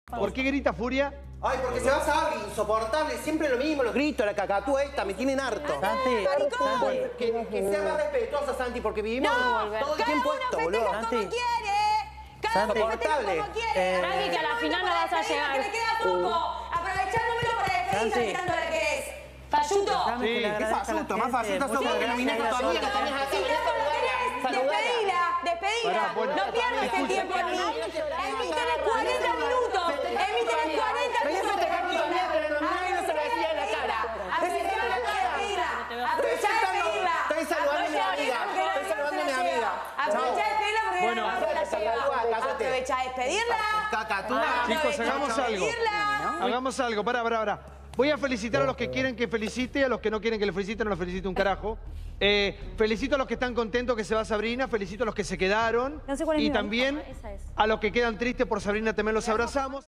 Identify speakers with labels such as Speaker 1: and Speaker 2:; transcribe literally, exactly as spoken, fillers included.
Speaker 1: ¿Por qué grita Furia?
Speaker 2: Ay, porque se va Sabri, insoportable, siempre lo mismo, los gritos, la cacatúa esta, me tienen harto.
Speaker 3: Santi, Santi.
Speaker 2: Que, que sea más respetuosa, Santi, porque vivimos
Speaker 4: No,
Speaker 2: todo el
Speaker 4: cada
Speaker 2: tiempo
Speaker 4: uno
Speaker 2: esto,
Speaker 4: festeja
Speaker 2: boludo.
Speaker 4: como quiere. Cada uno
Speaker 3: Santi.
Speaker 4: festeja como quiere.
Speaker 3: Eh,
Speaker 5: Tranqui, que a la final no vas a llegar.
Speaker 4: Que le queda poco. Aprovechándomelo para despedirse,
Speaker 3: Santi.
Speaker 4: tanto la querés. Falluto.
Speaker 3: Dame que
Speaker 1: Sí,
Speaker 3: le
Speaker 1: ¿qué
Speaker 3: agradezca a la
Speaker 2: falluto? Más
Speaker 3: gente.
Speaker 2: falluto sos
Speaker 3: Muchas
Speaker 2: porque no
Speaker 3: gracias,
Speaker 2: viniste
Speaker 3: gracias.
Speaker 2: todavía, que tenés acá.
Speaker 4: Si tanto la querés, despedila, despedila.
Speaker 1: Pará, bueno.
Speaker 4: No pierdas el tiempo en mí. En mí tenés cuarenta minutos. En mí tenés cuarenta minutos. Aprovechá de pedirla.
Speaker 2: Estoy saludando a mi amiga. Estoy saludando a mi amiga.
Speaker 4: Aprovechá de pedirla porque
Speaker 1: Bueno.
Speaker 4: no se la lleva. Aprovechá de despedirla.
Speaker 2: Cacatúa.
Speaker 1: Chicos, hagamos algo. Hagamos algo, pará, pará, pará. Voy a felicitar a los que quieren que felicite, a los que no quieren que le felicite, no los felicite un carajo. Eh, felicito a los que están contentos que se va Sabrina, felicito a los que se quedaron.
Speaker 5: No sé cuál es
Speaker 1: y
Speaker 5: mi
Speaker 1: también
Speaker 5: esa es.
Speaker 1: a los que quedan tristes por Sabrina también los abrazamos.